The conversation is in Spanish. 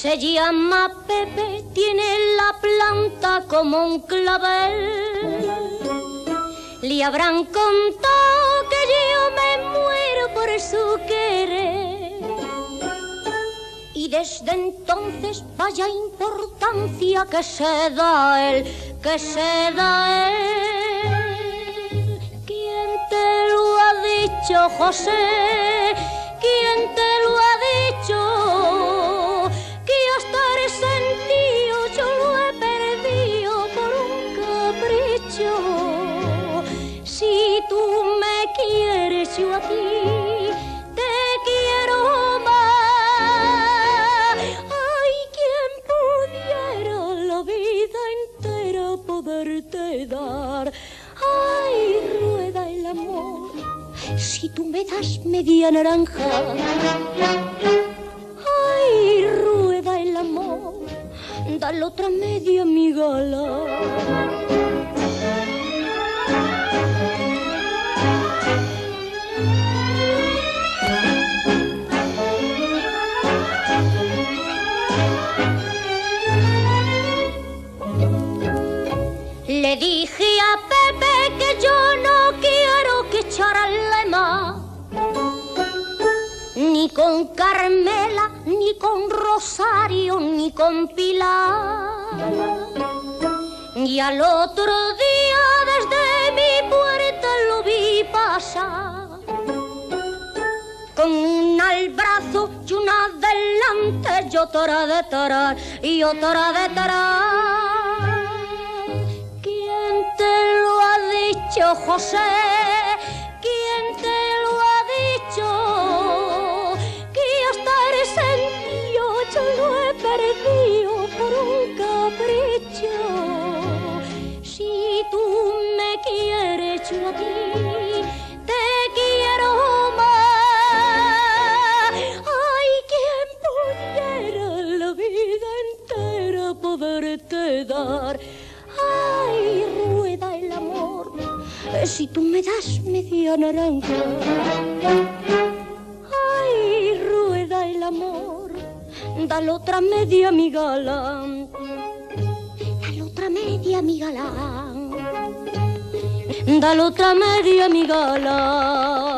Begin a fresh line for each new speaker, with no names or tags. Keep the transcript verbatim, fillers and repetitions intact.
Se llama Pepe, tiene la planta como un clavel. Le habrán contado que yo me muero por su querer. Y desde entonces vaya importancia que se da él, que se da él. ¿Quién te lo ha dicho, José? ¿Quién te lo ha dicho? Que hasta el sentido yo lo he perdido por un capricho. Si tú me quieres, yo a ti te quiero más. Ay, quien pudiera la vida entera poderte dar. Ay, rueda el amor, si tú me das media naranja. Ay, rueda el amor, dale otra media mi gala. Le dije a Pepe que yo no quiero que echarle más, ni con Carmela, ni con Rosario, ni con Pilar. Y al otro día desde mi puerta lo vi pasar, con una al brazo y una delante, y otra de tarar, y otra de tarar. ¿Quién te lo ha dicho, José? ¿Quién te lo ha dicho? Que hasta el sentido yo lo he perdido por un capricho. Si tú me quieres, yo a ti te quiero más. Ay, quien pudiera la vida entera poderte dar. Ay, rueda el amor, si tú me das media naranja. Ay, rueda el amor, dale otra media mi gala. Dale otra media mi gala. Dale otra media mi gala.